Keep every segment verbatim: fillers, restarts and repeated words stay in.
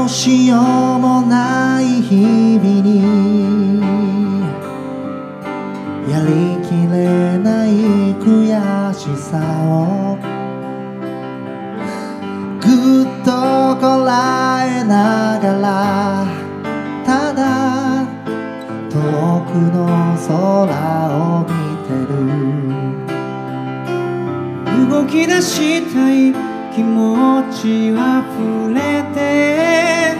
うしようもない日々にやりきれない悔しさをぐっとこらえながらただ遠くの空を見てる。動き出したい気持ちは溢れて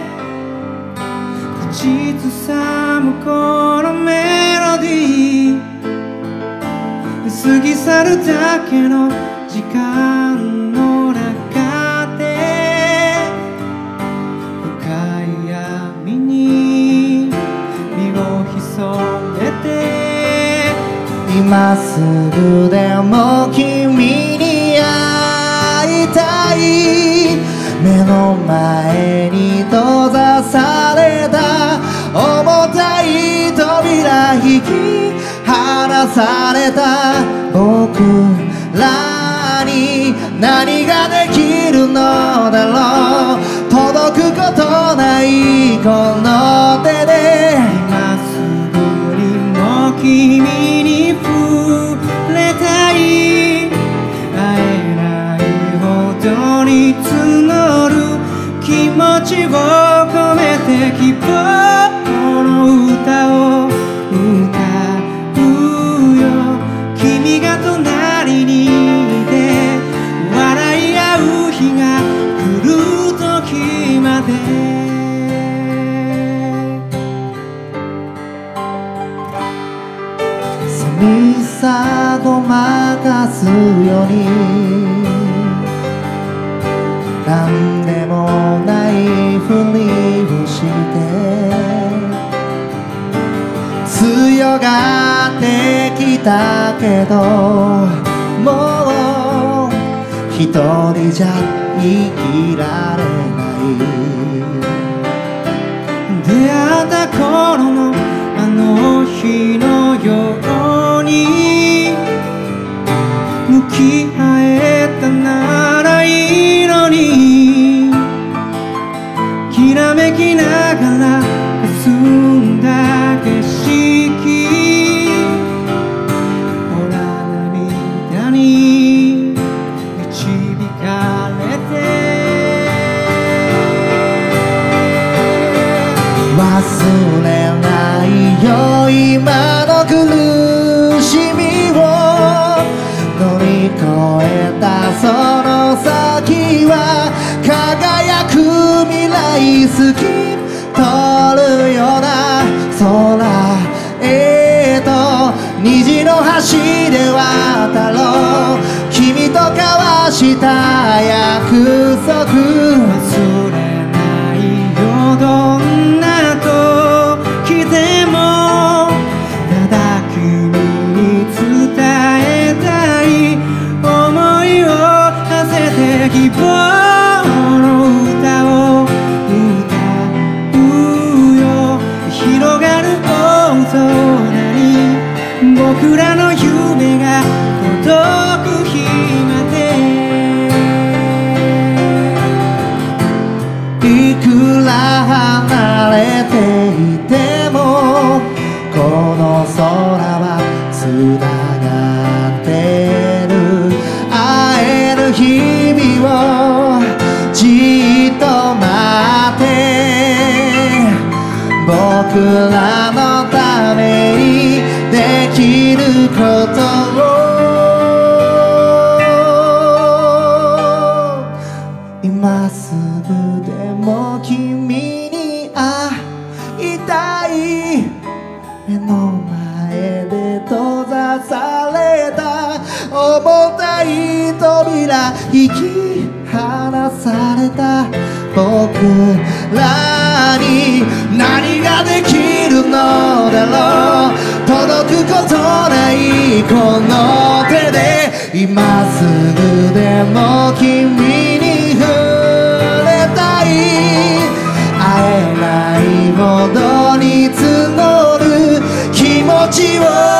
口ずさむこのメロディー過ぎ去るだけの時間の中で深い闇に身を潜めて今すぐでも君に会いたい。目の前に閉ざされた重たい扉引き離された僕らに何ができるのだろう。届くことないこの手で今すぐにも君に触れたい。会えないほどに募る気持ちを込めて希望の歌を歌うよ。君が隣にいて笑い合う日が来る時まで寂しさごまかすようになんでもないふりをして強がってきたけどもう一人じゃ生きられない出会った頃のあの日のように向き合えたならいいのにきらめきながら霞んだ景色ほら涙に導かれて忘れないよ今の苦しみを乗り越えたその先は輝く未来透き通るような空へと虹の橋で渡ろう君と交わした約束忘れないよどんな時でもただ君に伝えたい思いを馳せて希望の歌を歌うよ広がる大空に僕らの夢が届く日までいくら離れていてもこの空はつながってる会える日々をじっと待って僕らのためにできることを今すぐでも君に会いたい目の前で閉ざされた重たい扉引き離された僕らに何ができるのだろう届くことないこの手で今すぐでも君に触れたい会えないほどに募る気持ちを